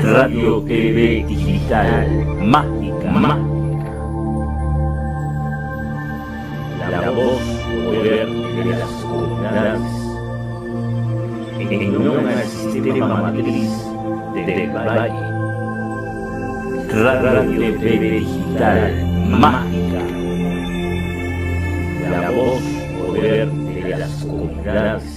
Radio TV Digital, mágica, mágica. La voz, poder de las comunidades. En unión al sistema matriz del Valle. Radio TV Digital, mágica. La voz, poder de las comunidades.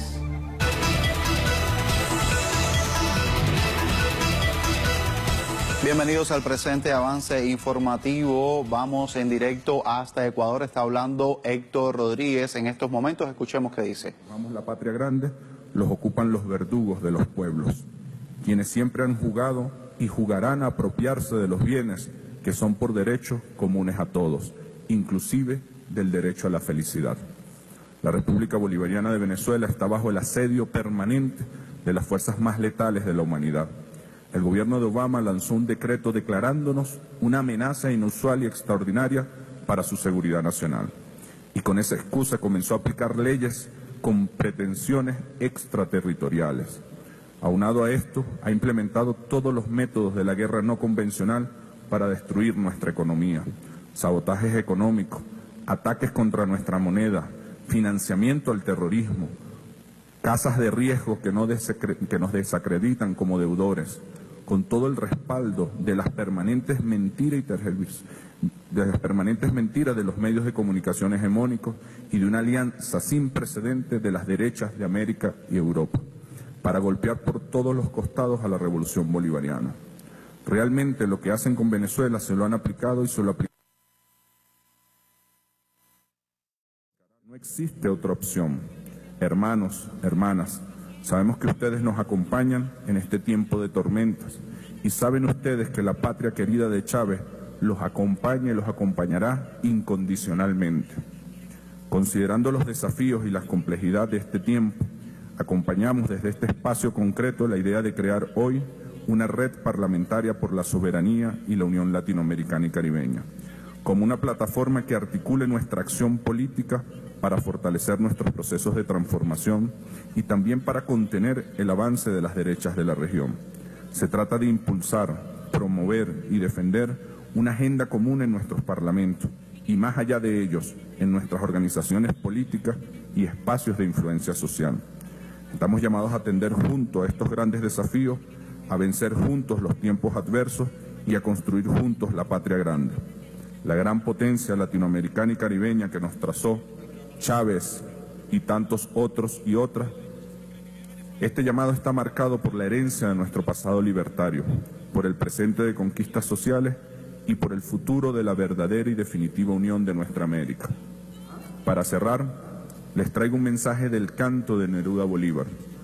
Bienvenidos al presente avance informativo. Vamos en directo hasta Ecuador. Está hablando Héctor Rodríguez. En estos momentos escuchemos qué dice. Vamos, la patria grande los ocupan los verdugos de los pueblos, quienes siempre han jugado y jugarán a apropiarse de los bienes que son por derecho comunes a todos, inclusive del derecho a la felicidad. La República Bolivariana de Venezuela está bajo el asedio permanente de las fuerzas más letales de la humanidad. El gobierno de Obama lanzó un decreto declarándonos una amenaza inusual y extraordinaria para su seguridad nacional. Y con esa excusa comenzó a aplicar leyes con pretensiones extraterritoriales. Aunado a esto, ha implementado todos los métodos de la guerra no convencional para destruir nuestra economía: sabotajes económicos, ataques contra nuestra moneda, financiamiento al terrorismo, casas de riesgo que nos desacreditan como deudores, con todo el respaldo de las permanentes mentiras de los medios de comunicación hegemónicos y de una alianza sin precedentes de las derechas de América y Europa, para golpear por todos los costados a la revolución bolivariana. Realmente lo que hacen con Venezuela se lo han aplicado y se lo aplican. No existe otra opción. Hermanos, hermanas, sabemos que ustedes nos acompañan en este tiempo de tormentas y saben ustedes que la patria querida de Chávez los acompaña y los acompañará incondicionalmente. Considerando los desafíos y la complejidad de este tiempo, acompañamos desde este espacio concreto la idea de crear hoy una red parlamentaria por la soberanía y la unión latinoamericana y caribeña, como una plataforma que articule nuestra acción política para fortalecer nuestros procesos de transformación y también para contener el avance de las derechas de la región. Se trata de impulsar, promover y defender una agenda común en nuestros parlamentos y, más allá de ellos, en nuestras organizaciones políticas y espacios de influencia social. Estamos llamados a atender juntos a estos grandes desafíos, a vencer juntos los tiempos adversos y a construir juntos la patria grande. La gran potencia latinoamericana y caribeña que nos trazó Chávez y tantos otros y otras. Este llamado está marcado por la herencia de nuestro pasado libertario, por el presente de conquistas sociales y por el futuro de la verdadera y definitiva unión de nuestra América. Para cerrar, les traigo un mensaje del canto de Neruda Bolívar.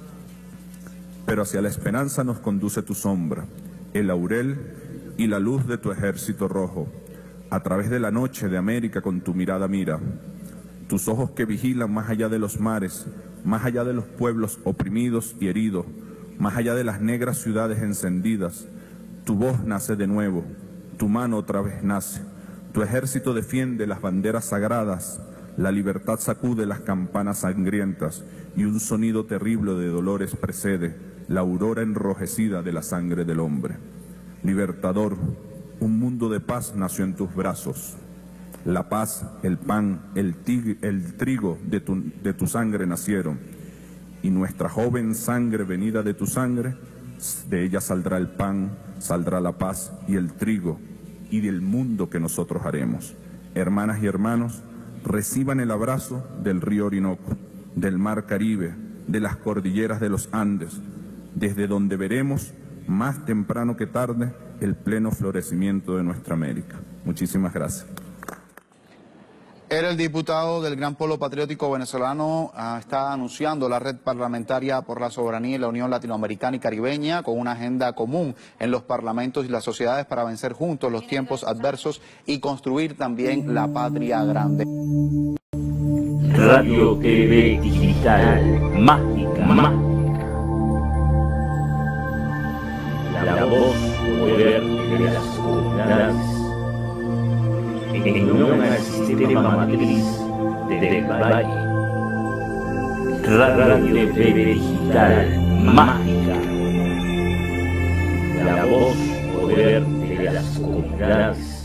Pero hacia la esperanza nos conduce tu sombra, el laurel y la luz de tu ejército rojo. A través de la noche de América con tu mirada mira. Tus ojos que vigilan más allá de los mares, más allá de los pueblos oprimidos y heridos, más allá de las negras ciudades encendidas. Tu voz nace de nuevo, tu mano otra vez nace. Tu ejército defiende las banderas sagradas, la libertad sacude las campanas sangrientas y un sonido terrible de dolores precede la aurora enrojecida de la sangre del hombre. Libertador, un mundo de paz nació en tus brazos. La paz, el pan, el trigo de tu sangre nacieron, y nuestra joven sangre venida de tu sangre, de ella saldrá el pan, saldrá la paz y el trigo, y del mundo que nosotros haremos. Hermanas y hermanos, reciban el abrazo del río Orinoco, del mar Caribe, de las cordilleras de los Andes, desde donde veremos, más temprano que tarde, el pleno florecimiento de nuestra América. Muchísimas gracias. Era el diputado del Gran Polo Patriótico Venezolano. Está anunciando la Red Parlamentaria por la Soberanía y la Unión Latinoamericana y Caribeña con una agenda común en los parlamentos y las sociedades para vencer juntos los tiempos adversos y construir también la patria grande. Radio TV Digital, mágica, mágica. La voz, poder de las comunidades. En unión al sistema matriz del Valle. Radio TV Digital, mágica. La voz, poder de las comunidades.